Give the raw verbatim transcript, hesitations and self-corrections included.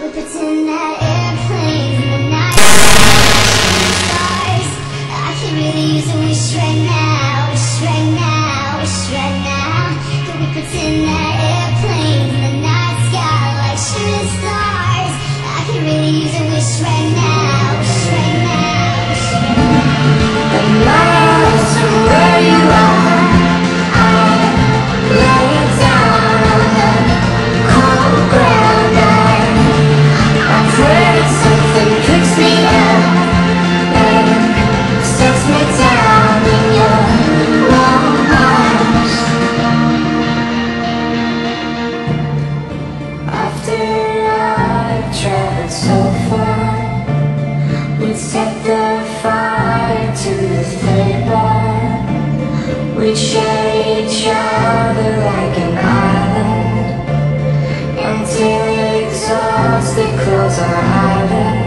We pretend that airplanes in the night stars. I could really use a wish right now, wish right now, wish right now. Could we pretend that airplanes in the night sky like shooting stars? I could really use a wish right now, wish right now, wish right now. And miles from where you are, I'm laying down on the cold ground. I pray that something picks me up and sets me down in your warm arms. After I've traveled so far, we'd set the fire to the third bar. We'd share each other like an island until exhausted close our eyelids.